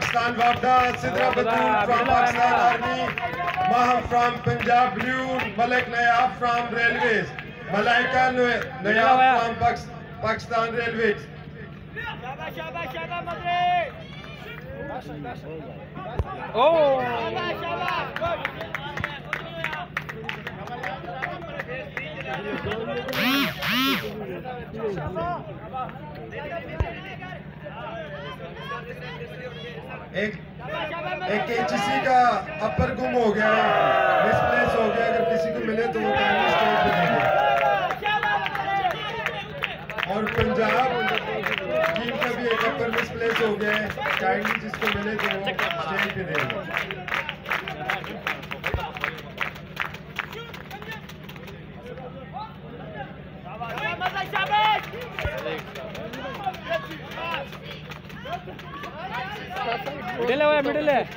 Pakistan Wabda, Sidra Batul from Pakistan Army, Maham from Punjab Blue, Malik Nayab from Railways, Malaika Nayab from Pakistan Railways. Oh! एक HEC का अपर गुम हो गया, misplace हो गया। अगर किसी को मिले तो वो काइंडली स्टेज पे देंगे। और पंजाब टीम का भी एक अपर मिसप्लेस हो गया है, काइंडली जिसको मिले तो वो स्टेज पे देंगे। मिडिल है, मिडिल है।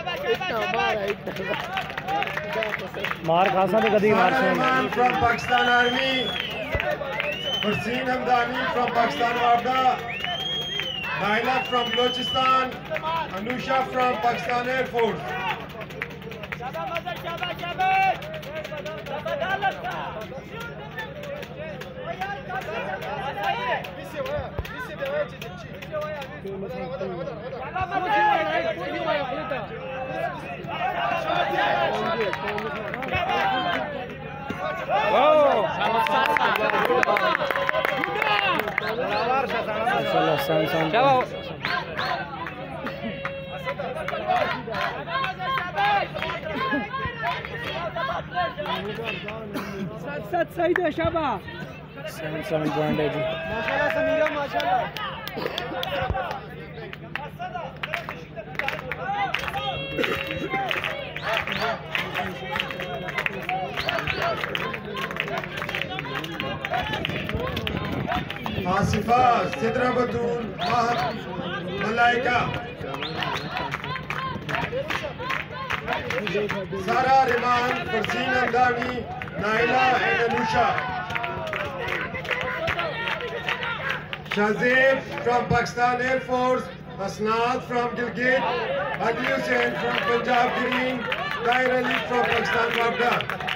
मार खासा तो कभी मार from Pakistan army, Farseen Hamdani from Pakistan वापदा, Naila from Balochistan, Anusha from Pakistan air force. सही है शाबा 7 पॉइंट है जी। माशाल्लाह समीरा माशाल्लाह। Asifa, Sidra Batool, Malaika, Sara Riman, Farseen Hamdani, Naila and Anusha. Shazib from Pakistan Air Force, Asnad from Gilgit, Adi Hussain from Punjab Green, Tahir Ali from Pakistan Wabda.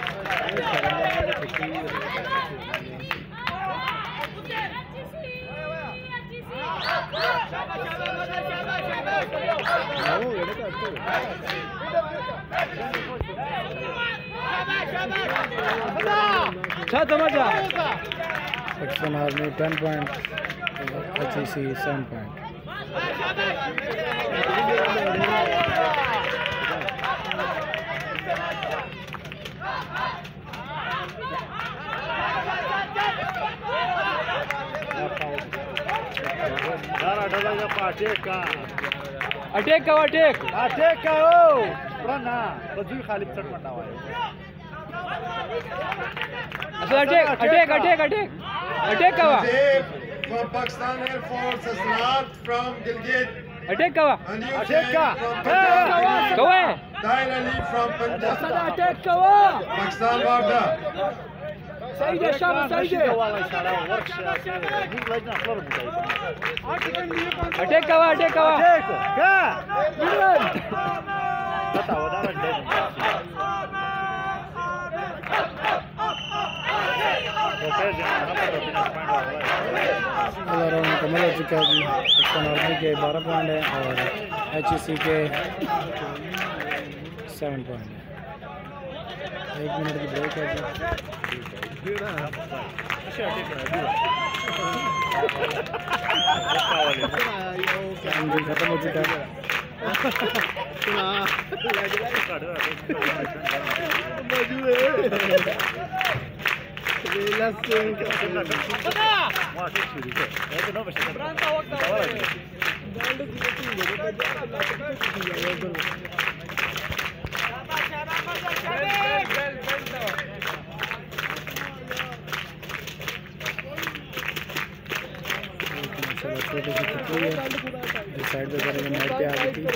Pakistan Army 10 points, HEC 7 points. Attock का ओ पुराना बजू खाली चढ़ पड़ा हुआ है। अटैक का from Pakistan Air Force, Asnad from Gilgit, Attock का Tahir Ali from Punjab, Attock का Pakistan Wabda. सही है शाबाश, सही है। अटैक का राउंड मुकम्मल हो चुका है जी। पाकिस्तान आर्मी के 12 पॉइंट है और HEC के 7 पॉइंट है। 1 मिनट की ब्रेक है जी। खत्म हो चुका है। साइड पे करेंगे, नेट पे आ गई थी।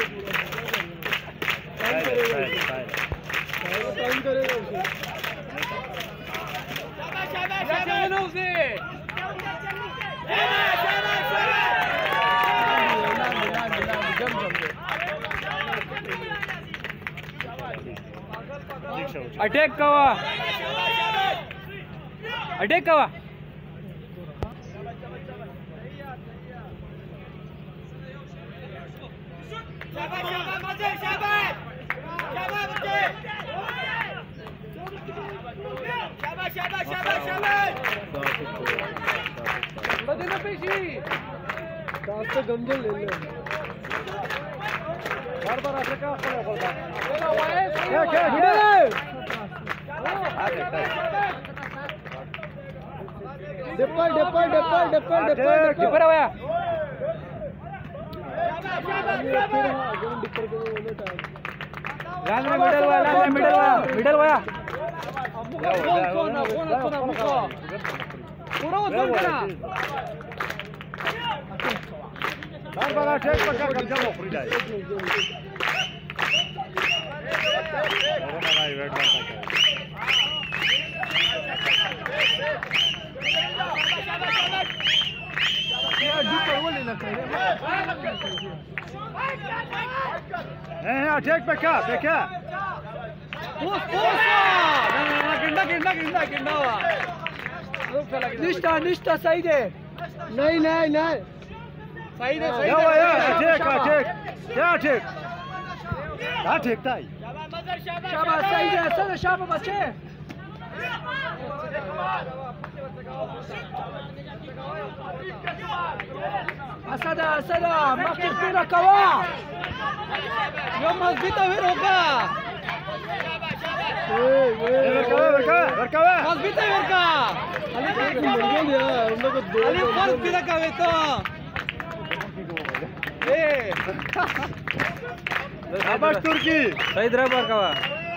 अटैक कवा अटैक कवा गंजल ले ले बार ऐसे क्या डिपर आया मिडल वाया बार अटैक पक्का कब्जा मोखरी जाए अटैक पक्का देखा निष्ठा सही दे नहीं सही दे शाबाश सही दे शाबाश बच्चे असदा मस्जिद पे रखवा यो मस्जिद पे रोका मस्जिद पे रोका अली फर्स्ट पे रखावे तो शाबाश तुर्की सही तरह पर कवा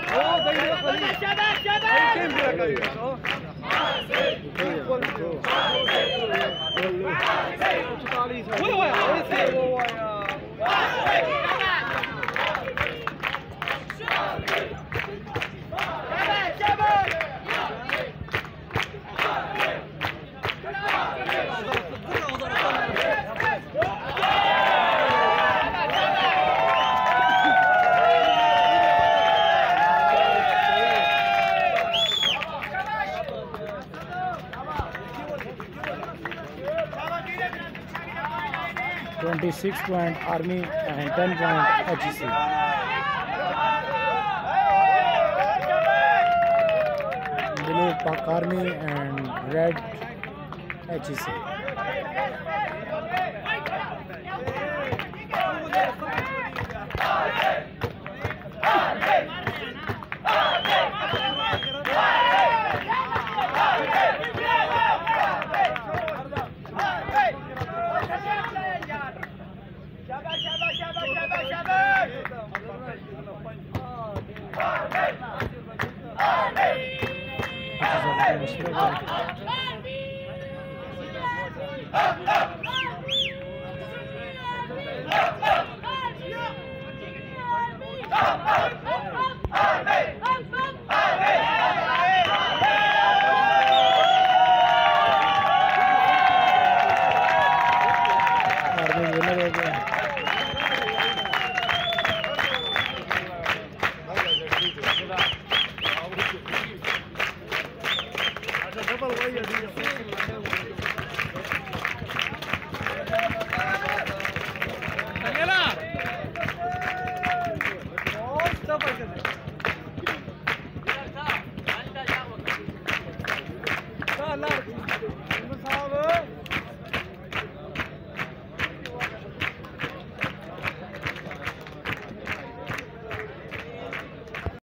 .26 Army and 10 HEC. Blue Pak Army and red HEC.